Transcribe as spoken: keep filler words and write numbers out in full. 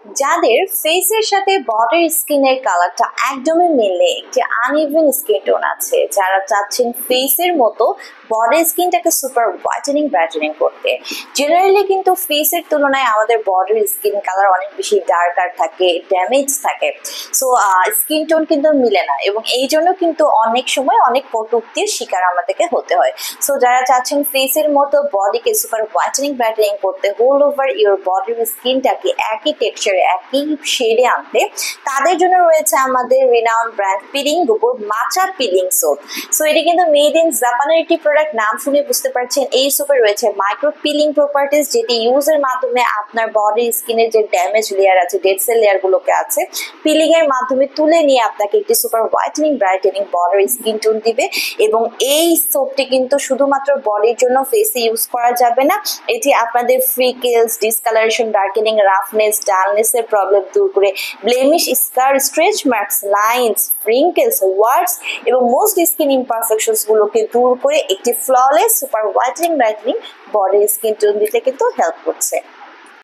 যাদের ফেসের সাথে বডির স্কিনের কালারটা একদমই মিলে একটি আনইভেন স্কিন টোন আছে, যারা চাচ্ছেন ফেসের মতো বডির স্কিনটাকে সুপার হোয়াইটেনিং ব্রাইটেনিং করতে। জেনারেলি কিন্তু ফেসের তুলনায় আমাদের বডির স্কিন কালার অনেক বেশি ডার্কার থাকে, ড্যামেজ থাকে, সো স্কিন টোন কিন্তু মিলে না এবং এই জন্য কিন্তু অনেক সময় অনেক কটূক্তির শিকার আমাদেরকে হতে হয়। সো যারা চাচ্ছেন ফেসের মতো বডিকে সুপার হোয়াইটেনিং ব্রাইটেনিং করতে, হোল ওভার ইউর বডির স্কিনটাকে একই টেক্সচারে একই শেডে আনতে, তাদের জন্য রয়েছে আমাদের রিনাউন্ড ব্র্যান্ড পিলিং গোবর মাচা পিলিং সোপ। সো এটি কিন্তু মেড ইন জাপানের একটি প্রোডাক্ট, নাম শুনে বুঝতে পারছেন এই সোপে রয়েছে মাইক্রো পিলিং প্রপার্টিস, যেটি ইউজের মাধ্যমে আপনার বডির স্কিনের যে ড্যামেজ লেয়ার আছে, ডেড সেল লেয়ার গুলোকে আছে, পিলিং এর মাধ্যমে তুলে নিয়ে আপনাকে একটি সুপার হোয়াইটেনিং ব্রাইটেনিং বডির স্কিন টোন দিবে। এবং এই সোপটি কিন্তু শুধুমাত্র বডির জন্য ফেসে ইউজ করা যাবে না, এটি আপনাদের freckles, discolouration, darkening, roughness, dullness এর প্রবলেম দূর করে, blemish, scar, stretch marks, lines, wrinkles, warts এবং মোস্ট স্কিন ইমপারফেকশনস গুলোকে দূর করে একটি ফ্ললেস সুপার হোয়াইটেনিং ব্রাইটেনিং বডির স্কিন টোন দিতে কিন্তু হেল্প করছে।